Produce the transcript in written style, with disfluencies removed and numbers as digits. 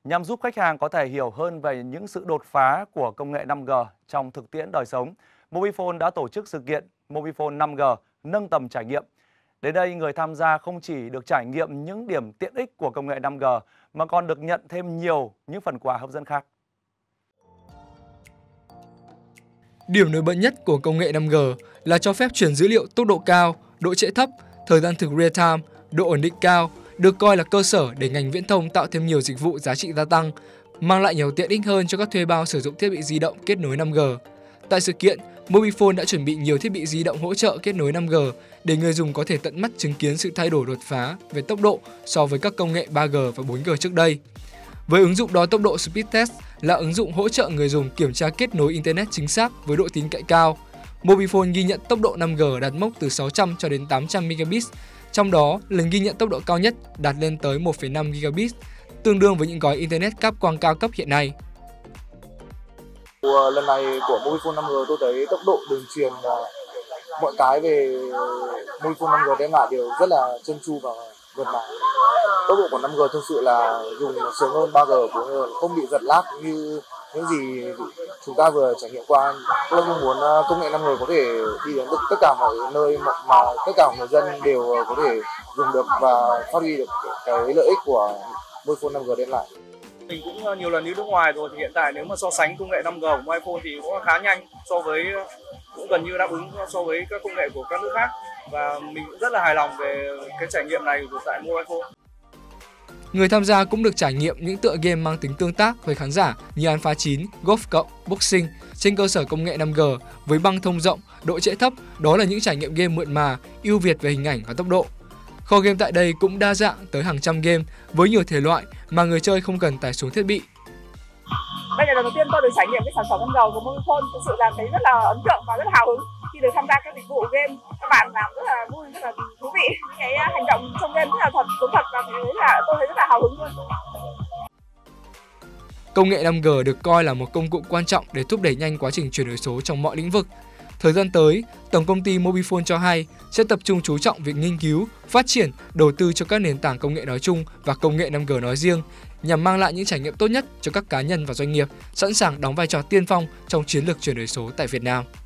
Nhằm giúp khách hàng có thể hiểu hơn về những sự đột phá của công nghệ 5G trong thực tiễn đời sống, Mobifone đã tổ chức sự kiện Mobifone 5G nâng tầm trải nghiệm. Đến đây, người tham gia không chỉ được trải nghiệm những điểm tiện ích của công nghệ 5G mà còn được nhận thêm nhiều những phần quà hấp dẫn khác. Điểm nổi bật nhất của công nghệ 5G là cho phép truyền dữ liệu tốc độ cao, độ trễ thấp, thời gian thực real time, độ ổn định cao, được coi là cơ sở để ngành viễn thông tạo thêm nhiều dịch vụ giá trị gia tăng, mang lại nhiều tiện ích hơn cho các thuê bao sử dụng thiết bị di động kết nối 5G. Tại sự kiện, Mobifone đã chuẩn bị nhiều thiết bị di động hỗ trợ kết nối 5G để người dùng có thể tận mắt chứng kiến sự thay đổi đột phá về tốc độ so với các công nghệ 3G và 4G trước đây. Với ứng dụng đo tốc độ Speed Test là ứng dụng hỗ trợ người dùng kiểm tra kết nối Internet chính xác với độ tin cậy cao. Mobifone ghi nhận tốc độ 5G đạt mốc từ 600 cho đến 800 Mbps, trong đó lần ghi nhận tốc độ cao nhất đạt lên tới 1,5 Gigabit, tương đương với những gói Internet cáp quang cao cấp hiện nay. Lần này của Mobifone 5G tôi thấy tốc độ đường truyền và mọi cái về Mobifone 5G đem lại đều rất là trơn tru và mượt mà. Tốc độ của 5G thực sự là dùng sớm hơn 3G, 4G, không bị giật lag như những gì chúng ta vừa trải nghiệm qua. Tôi mong muốn công nghệ 5G có thể đi đến tất cả mọi nơi mà tất cả người dân đều có thể dùng được và phát huy được cái lợi ích của Mobifone 5G đem lại. Mình cũng nhiều lần đi nước ngoài rồi, thì hiện tại nếu mà so sánh công nghệ 5G của Mobifone thì cũng khá nhanh, cũng gần như đáp ứng so với các công nghệ của các nước khác, và mình cũng rất là hài lòng về cái trải nghiệm này của tại Mobifone. Người tham gia cũng được trải nghiệm những tựa game mang tính tương tác với khán giả như Alpha 9, Golf Cộng, Boxing trên cơ sở công nghệ 5G với băng thông rộng, độ trễ thấp. Đó là những trải nghiệm game mượt mà, ưu việt về hình ảnh và tốc độ. Kho game tại đây cũng đa dạng tới hàng trăm game với nhiều thể loại mà người chơi không cần tải xuống thiết bị. Đây là lần đầu tiên tôi được trải nghiệm cái sản phẩm 5G của Mobifone, thực sự là thấy rất là ấn tượng và rất là hào hứng khi được tham gia các dịch vụ game. Các bạn làm rất là vui, rất là thú vị, những cái hành động trong game rất là giống thật và tôi thấy rất là hào hứng luôn. Công nghệ 5G được coi là một công cụ quan trọng để thúc đẩy nhanh quá trình chuyển đổi số trong mọi lĩnh vực. Thời gian tới, Tổng công ty Mobifone cho hay sẽ tập trung chú trọng việc nghiên cứu, phát triển, đầu tư cho các nền tảng công nghệ nói chung và công nghệ 5G nói riêng, nhằm mang lại những trải nghiệm tốt nhất cho các cá nhân và doanh nghiệp, sẵn sàng đóng vai trò tiên phong trong chiến lược chuyển đổi số tại Việt Nam.